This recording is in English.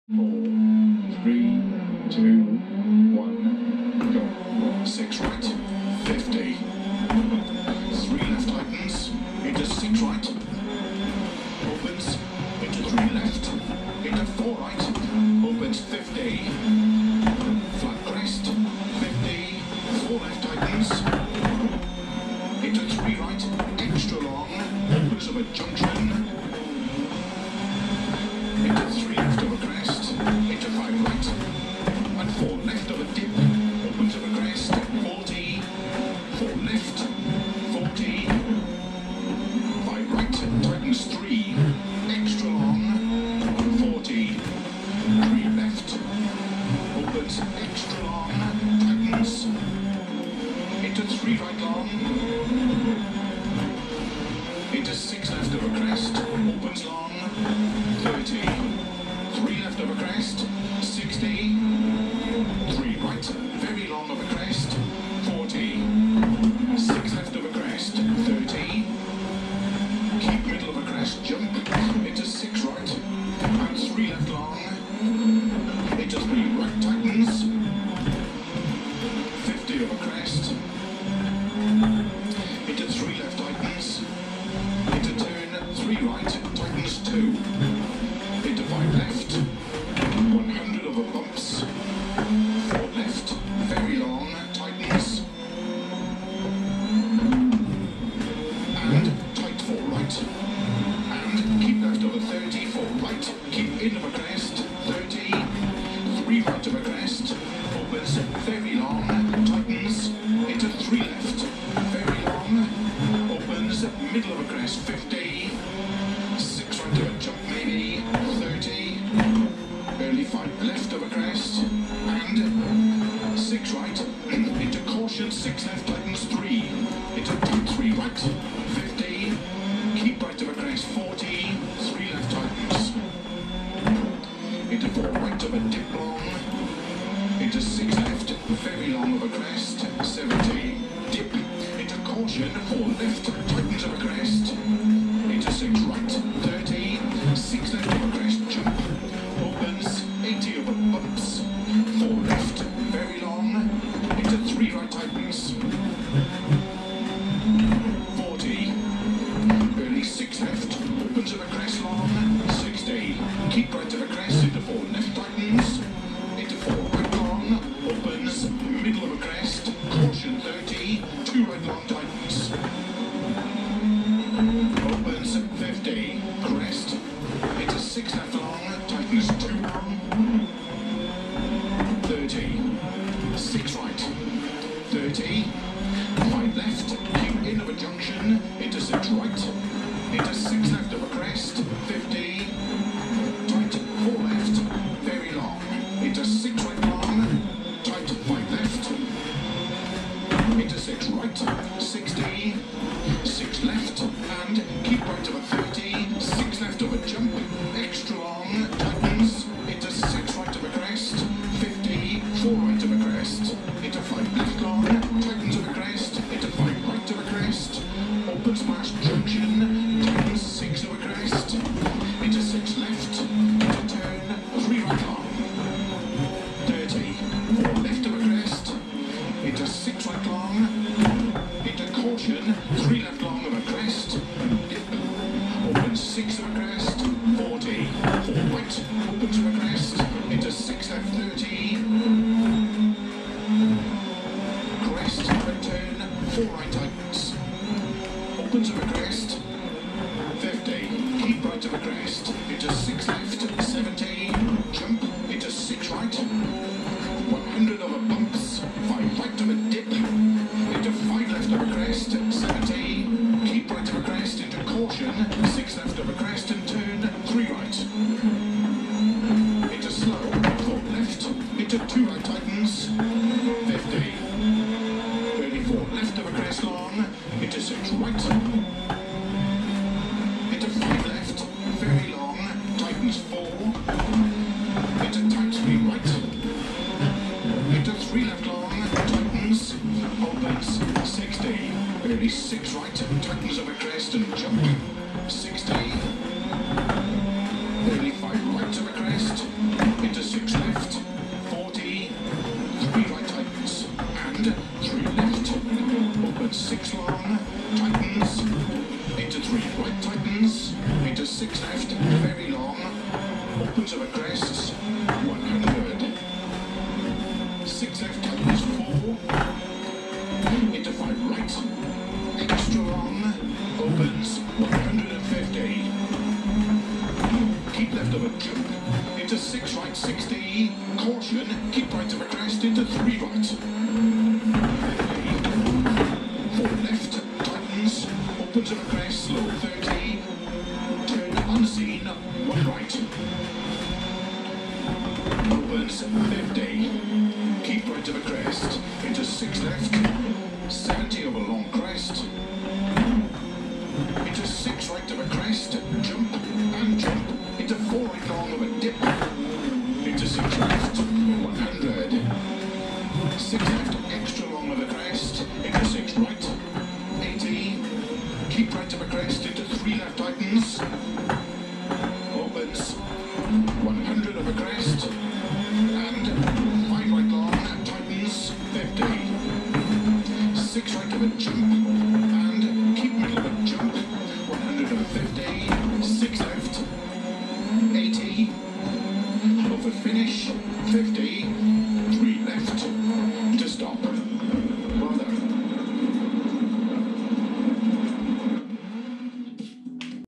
4, 3, 2, 1, go. 6 right, 50. 3 left tightens, into 6 right. Opens, into 3 left, into 4 right. Opens 50. Flat crest, 50. 4 left tightens. Into 3 right, extra long. Opens of a junction. Into 3 left of a crest, into 5 right, and 4 left of a dip, opens of a crest, 40, 4 left, 40, 5 right, tightens 3, extra long, 40, 3 left, opens extra long, tightens, into 3 right long, into 6 left of a crest, opens long, 30, 3 left of a crest, 60, 3 right, very long of a crest, 40, 6 left of a crest, 30, keep middle of a crest, jump, into 6 right, and 3 left long, into 3 right tightens, 50 of a crest, into 3 left tightens, into turn 3 right, tightens 2, into 5 left, 100 of a bumps, 4 left, very long, tightens, and tight 4 right, and keep left of a 30, 4 right, keep in of a crest, 30, 3 right of a crest, opens very long, tightens, into 3 left, very long, opens middle of a crest, 50, 6 right of a jump maybe, 30, early 5 left of a crest, and 6 right, into caution, 6 left, tightens 3, into tight 3 right, 50, keep right of a crest, 40, 3 left tightens, into 4 right of a dip long, into 6 left, very long of a crest, 70, dip, into caution, 4 left, tightens of a crest, into 6 right, 30, 6 left of a crest, jump, opens, 80 of a bumps, 4 left, very long, into 3 right tightens, 40, early 6 left, opens of a crest long, 60, keep right of a crest, into 4 left tightens, into 4 right long, opens, middle of a crest, caution 30, 2 right long tightens, opens 50, crest, into 6 left long, tightens 2 long, 30, 6 right, 30, 5 left, keep in of a junction, into 6 right, into 6 left of a crest, 50, tight 4 left, very long, into 6 right long, tight 5 left, into 6 right, 60, 6 left, and keep right of a 30, 6 left of a jump, extra long, tightens, into 6 right of a crest, 50, 4 right of a crest, into 5 left long, tightens of a crest, into 5 right of a crest, opens past junction, tightens 6 of a crest, into 6 left, into turn, 3 right long, 30, 4 left of a crest, into 6 right long, into caution, 3 left long of a crest, dip, opens 6 of a crest, 40, 4 right, opens of a crest, into 6 left, 30, crest, right turn, 4 right tightens, opens of a crest, 50, keep right of a crest, into 6 left, 70, jump, into 6 right, 100 of a bumps, 5 right of a dip, into 5 left of a crest, 70, keep right of a crest, into caution, 6 left of a crest and turn, 3 right, into slow, 4 left, into 2 right tightens, 50, 34 left of a crest long, into 6 right, into 5 left, very long, tightens 4, into tight 3 right, into 3 left long, tightens, opens, 60, early 6 right, tightens of a crest and jump, 60, early 5 right of a crest, six left, very long, opens over crests, 100. Six left, tightens 4, into 5 right, extra long, opens 150. Keep left of a jump, into 6 right 60, caution, keep right of a crest, into 3 right. 4 left, tightens, opens of a crest, slow 30, turn unseen, 1 right. Opens 50, keep right of a crest, into 6 left, 70 over long crest, into 6 right of a crest, jump and jump, into 4 right long of a dip, into 6 left, 100, 6 left, extra long of the crest, into 6 right, 80, keep right of a crest, into 3 left tightens, opens, 100 of a crest, and 5 right long, tightens, 50, 6 right of a jump, and keep middle of a jump, 150, 6 left, 80, over finish, 50, 3